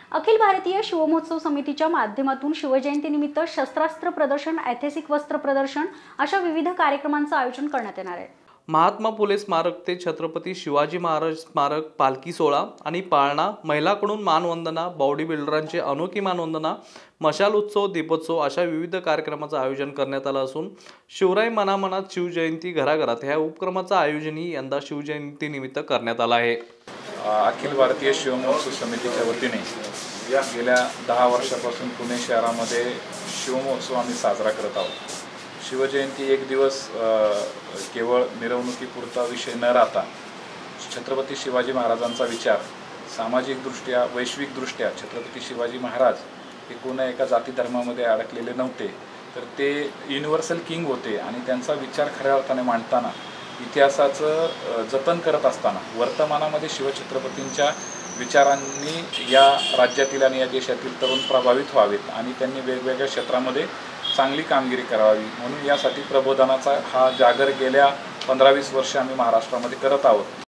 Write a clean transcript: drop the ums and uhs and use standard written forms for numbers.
अखिल भारतीय शिवमहोत्सव समितीच्या माध्यमातून शिवजयंतीनिमित्त शस्त्रास्त्र प्रदर्शन, ऐतिहासिक वस्त्र प्रदर्शन अशा विविध कार्यक्रमांचं आयोजन करण्यात येणार आहे। महात्मा फुले स्मारक ते छत्रपती शिवाजी महाराज स्मारक पालखी सोहळा आणि पाळणा, महिलांकडून मानवंदना, बॉडी बिल्डरांची अनोखी मानवंदना, मशाल उत्सव, दीपोत्सव अशा विविध कार्यक्रमाचं आयोजन करण्यात आलं असून शिवराय मनामनात शिवजयंती घराघरात ह्या उपक्रमाचं आयोजनही यंदा शिवजयंतीनिमित्त करण्यात आलं आहे। अखिल भारतीय शिवमहोत्सव समितीच्या वतीने गेल्या 10 वर्षापासून पुणे शहरामध्ये शिवमहोत्सव आम्ही साजरा करत आहोत। शिवजयंती एक दिवस केवळ मिरवणुकीपुरता विषय न राहता छत्रपती शिवाजी महाराजांचा विचार सामाजिकदृष्ट्या, वैश्विकदृष्ट्या छत्रपती शिवाजी महाराज हे कोणा एका जाती धर्मामध्ये अडकलेले नव्हते, तर ते युनिव्हर्सल किंग होते आणि त्यांचा विचार खऱ्या अर्थाने मांडताना इतिहासाचं जतन करत असताना वर्तमानामध्ये शिवछत्रपतींच्या विचारांनी या राज्यातील आणि या देशातील तरुण प्रभावित व्हावेत आणि त्यांनी वेगवेगळ्या क्षेत्रामध्ये चांगली कामगिरी करावी म्हणून यासाठी प्रबोधनाचा हा जागर गेल्या 15-20 वर्ष आम्ही महाराष्ट्रामध्ये करत आहोत।